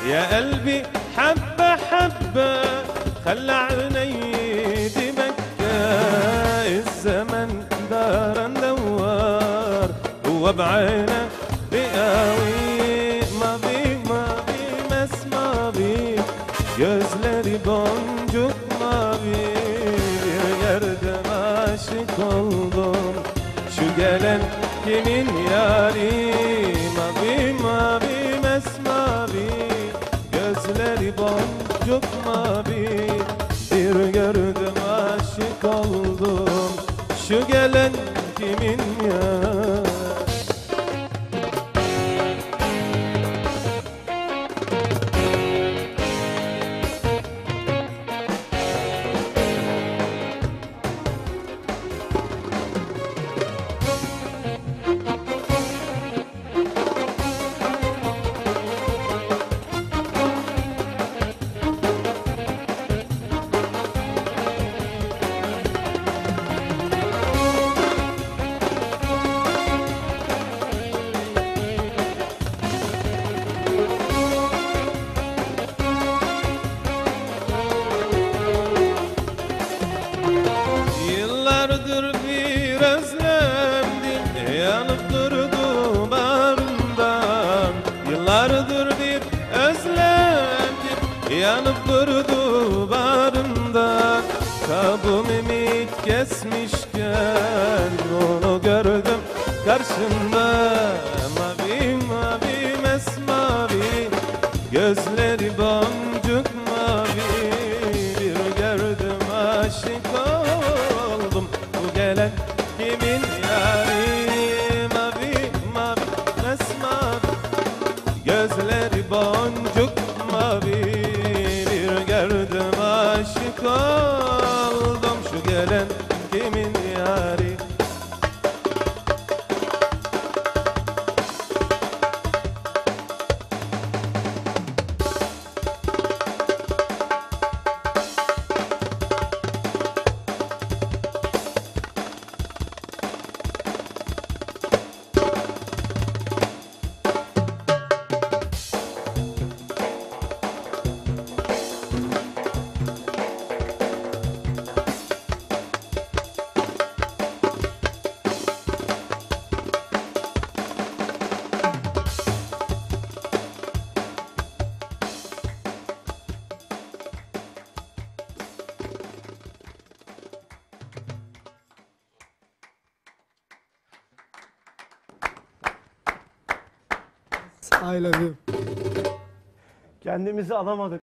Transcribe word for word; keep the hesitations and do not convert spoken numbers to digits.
يا قلبي حبة حبة خلى عيني دي مكة. الزمن دار ندور هو بعينه بقاوي ما بي ما بي مس ما بي gözleri boncuk mavi. Bir yerde aşık oldum şu gelen kimin yari. Mavi mavi mesmavi gözleri boncuk mavi. Bir gördüm aşık oldum şu gelen kimin yari. Yıllardır bir özlemdim yanıp durdu bağrımdan. Yıllardır bir özlemdim yanıp durdu bağrımdan. Kabım ümit kesmişken onu gördüm karşımda. Mavi mavi mesmavi gözleri boncuk mavi. Bir gördüm aşık oldum bu gelen kimin yari. Mavi mavi mesmavi gözleri boncuk mavi. Bir gördüm aşık oldum şu gelen kimin yari. I love you. Kendimizi alamadık.